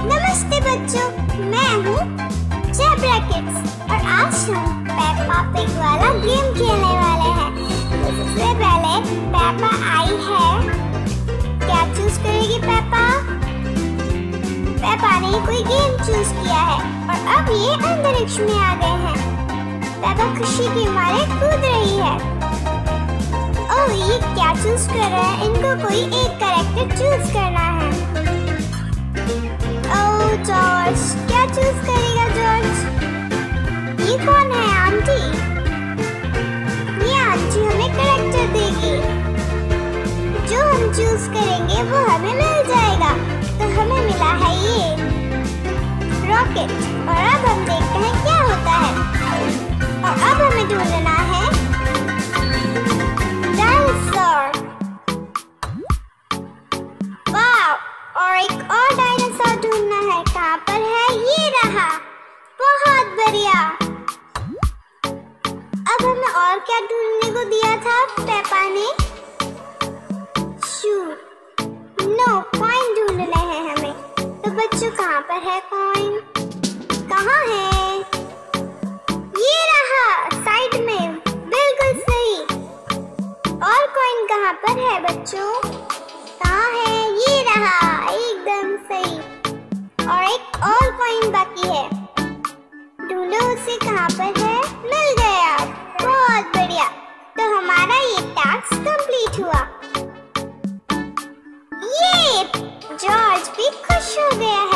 नमस्ते बच्चों, मैं हूँ जेब्रा किड्स और आज हम पेप्पा पिग वाला गेम खेलने वाले हैं। तो सबसे पहले पेप्पा आई है। क्या चूज करेगी पेप्पा? पेप्पा ने कोई गेम चूज किया है और अब ये अंतरिक्ष में आ गए हैं। पेप्पा खुशी के मारे कूद रही है। ओह, ये क्या चूज कर रहे हैं? इनको कोई एक कैरेक्टर चूज करना है। ओह जॉर्ज, क्या चूज करेगा जॉर्ज? ये कौन है? आंटी। ये आंटी हमें कैरेक्टर देगी। जो हम चूज करेंगे वो हमें मिल जाएगा। तो हमें मिला है ये रॉकेट और अब हम देखते हैं क्या होता है। और अब हमें ढूंढना है डायनासोर। वाह, और एक और डायनासोर ढूंढना है। कहाँ पर है? ये रहा। बहुत बढ़िया। अब हमें और क्या ढूंढने को दिया था पेप्पा ने? नो, कॉइन ढूंढने हैं हमें। तो बच्चों, कहाँ पर है कॉइन? कहाँ है? ये रहा साइड में, बिल्कुल सही। और कॉइन कहाँ पर है बच्चों? कहाँ है? ये रहा, एकदम सही। और एक और कॉइन बाकी है, ढूंढो उसे। कहाँ पर है? मिल गया। बहुत बढ़िया। तो हमारा ये टास्क कंप्लीट हुआ। ये जॉर्ज भी खुश हो गया है।